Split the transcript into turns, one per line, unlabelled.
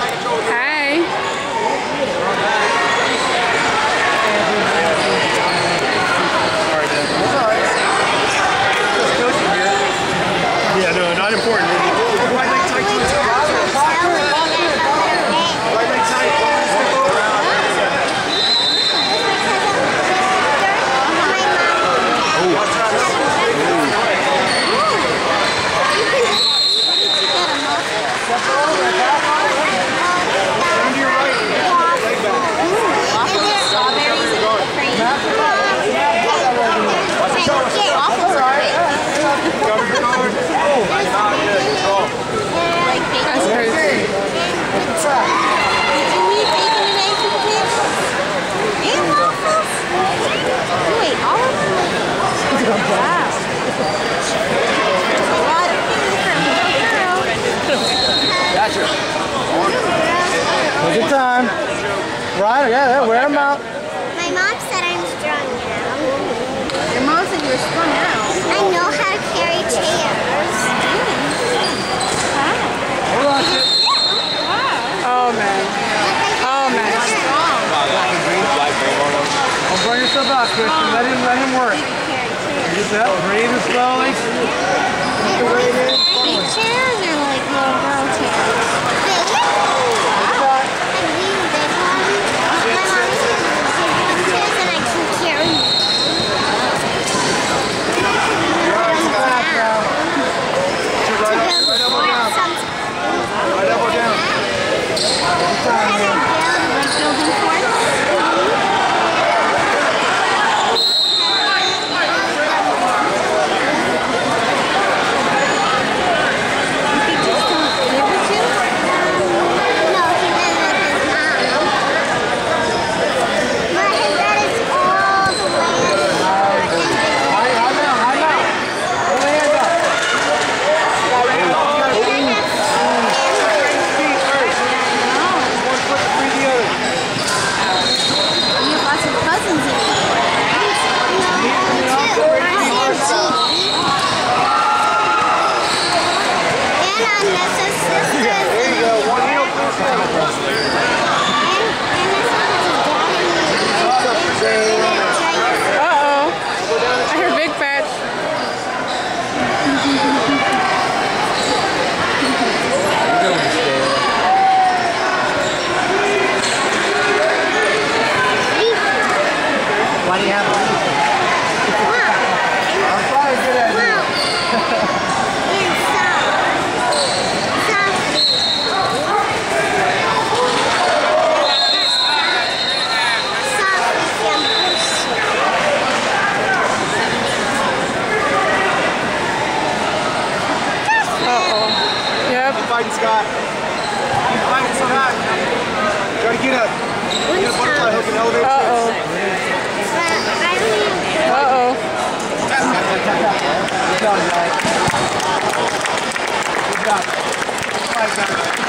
Hi.
Yeah, no, not important. Right leg tight to his right leg tight.
That's crazy.
Gotcha.
Take your time. Right, yeah, wear them out.
My mom said I'm strong now.
Your mom said you were strung out.
I know how to carry chairs.
Hold on, shit.
Oh man. Oh man.
Black and green, black green on them.
Don't burn yourself out, Christian. Let him work. Get that. Breathe it slowly.
Big chairs are like little girl chairs. Big? And these big ones. My mom said big chairs and I can carry them.
Right elbow down.
Why do you have a reason? I'm probably good at it.
Yep.
Keep fighting, Scott. Keep fighting, Scott. Try to get up. Get a butterfly hook and elevate your
Uh-oh. Uh-oh.
Good job, guys. Good job. Fight, guys.